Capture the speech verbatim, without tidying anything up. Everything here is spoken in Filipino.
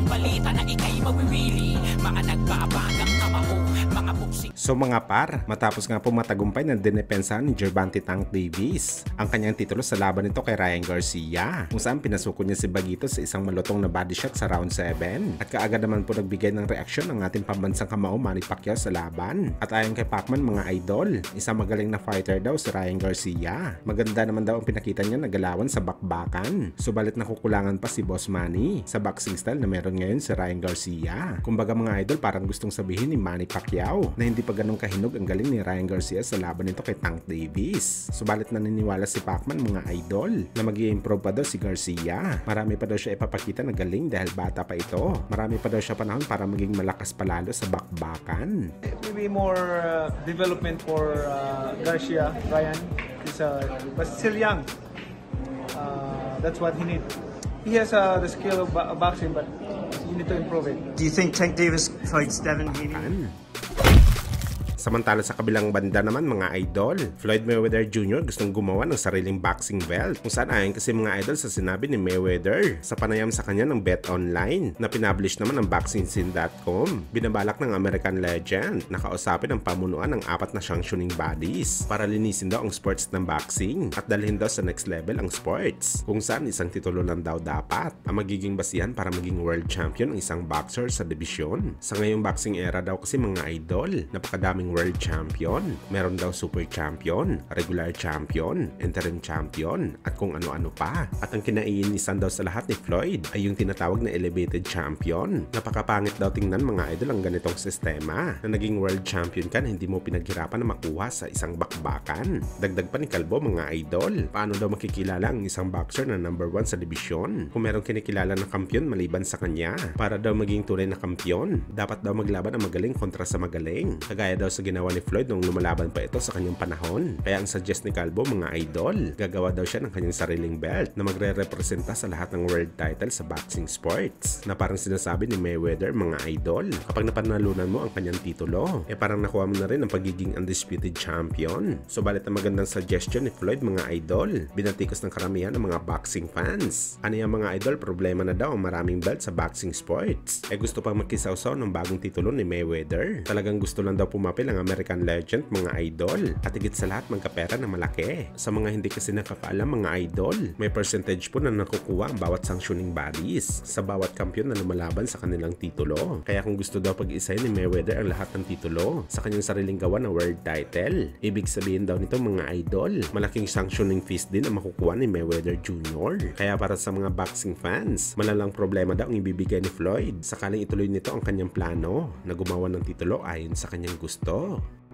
balita na ikay mawiwili. Mga nagbabagang kamao, mga buksing. So mga par, matapos nga po matagumpay na dinepensahan ni Gervonta Tank Davis ang kanyang titulo sa laban nito kay Ryan Garcia, kung saan pinasuko niya si Bagito sa isang malutong na body shot sa round seven. At kaagad naman po nagbigay ng reaksyon ang ating pambansang kamao Manny Pacquiao sa laban. At ayon kay Pacman mga idol, isang magaling na fighter daw si Ryan Garcia. Maganda naman daw ang pinakita niya na galawan sa bakbakan. Subalit nakukulangan pa si Boss Manny sa boxing style na meron ngayon si Ryan Garcia. Kumbaga mga idol, parang gustong sabihin ni Manny Pacquiao na hindi pa ganun kahinog ang galing ni Ryan Garcia sa laban nito kay Tank Davis. Subalit naniniwala si Pacman mga idol na mag-i-improve pa daw si Garcia. Marami pa daw siya ipapakita na galing dahil bata pa ito. Marami pa daw siya panahon para maging malakas palalo sa bakbakan. Maybe more uh, development for uh, Garcia. Ryan is uh, but still young. Uh, that's what he needs. He has uh, the skill of bo boxing, but you need to improve it. Do you think Tank Davis fights Devin Haney? Samantala sa kabilang banda naman mga idol, Floyd Mayweather Junior gustong gumawa ng sariling boxing belt, kung saan ayon kasi mga idol sa sinabi ni Mayweather sa panayam sa kanya ng Bet Online na pinablish naman ng boxing scene dot com. Binabalak ng American legend na kausapin ang pamunuan ng apat na sanctioning bodies para linisin daw ang sports ng boxing at dalhin daw sa next level ang sports, kung saan isang titulo lang daw dapat ang magiging basihan para maging world champion ang isang boxer sa dibisyon. Sa ngayong boxing era daw kasi mga idol, napakadaming world champion, meron daw super champion, regular champion, interim champion, at kung ano-ano pa. At ang kinaiinisan daw sa lahat ni Floyd ay yung tinatawag na elevated champion. Napakapangit daw tingnan mga idol ang ganitong sistema na naging world champion ka na hindi mo pinaghirapan na makuha sa isang bakbakan. Dagdag pa ni Kalbo mga idol, paano daw makikilala ang isang boxer na number one sa dibisyon kung merong kinikilala na kampiyon maliban sa kanya? Para daw maging tunay na kampiyon, dapat daw maglaban ang magaling kontra sa magaling, kagaya daw sa ginawa ni Floyd nung lumalaban pa ito sa kanyang panahon. Kaya ang suggest ni Calvo mga idol, gagawa daw siya ng kanyang sariling belt na magre-representa sa lahat ng world title sa boxing sports, na parang sinasabi ni Mayweather mga idol, kapag napanalunan mo ang kanyang titulo, eh parang nakuha mo na rin ang pagiging undisputed champion. Subalit ang magandang suggestion ni Floyd mga idol, binatikos ng karamihan ng mga boxing fans. Ano yung mga idol, problema na daw ang maraming belt sa boxing sports. Eh gusto pang makisawsaw ng bagong titulo ni Mayweather. Talagang gusto lang daw pumapil ang American legend mga idol, at higit sa lahat magkapera na malaki. Sa mga hindi kasi nakakaalam mga idol, may percentage po na nakukuha ang bawat sanctioning bodies sa bawat kampiyon na lumalaban sa kanilang titulo. Kaya kung gusto daw pag-isay ni Mayweather ang lahat ng titulo sa kanyang sariling gawa na world title, ibig sabihin daw nito mga idol, malaking sanctioning fees din ang makukuha ni Mayweather Junior Kaya para sa mga boxing fans, malalang problema daw ang ibibigay ni Floyd sakaling ituloy nito ang kanyang plano na gumawa ng titulo ayon sa kanyang gusto.